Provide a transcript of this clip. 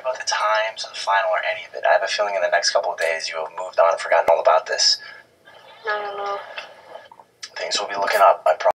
about the times or the final or any of it. I have a feeling in the next couple of days you have moved on and forgotten all about this. I don't know. Things will be looking up, I promise.